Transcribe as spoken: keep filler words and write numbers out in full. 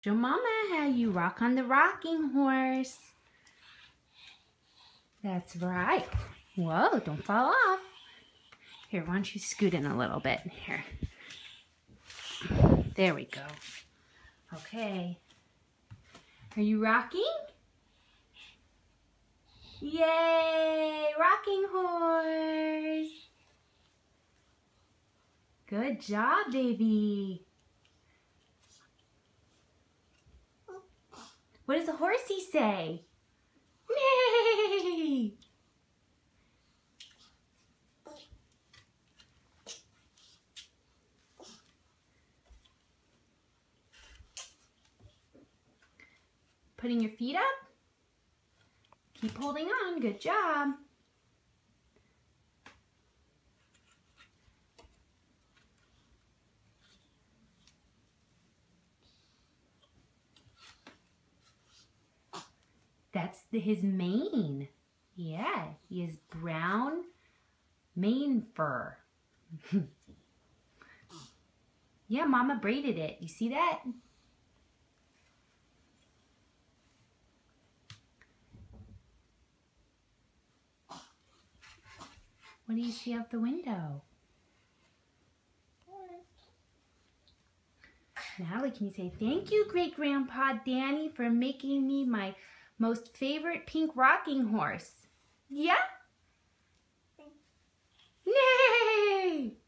Show Mama how you rock on the rocking horse. That's right. Whoa, don't fall off. Here, why don't you scoot in a little bit? Here. There we go. Okay. Are you rocking? Yay! Rocking horse! Good job, baby. What does the horsey say? Nay! Putting your feet up. Keep holding on. Good job. That's the, his mane. Yeah, he has brown mane fur. Yeah, Mama braided it. You see that? What do you see out the window? Natalie, can you say, thank you, Great-Grandpa Danny, for making me my most favorite pink rocking horse? Yeah? Nay!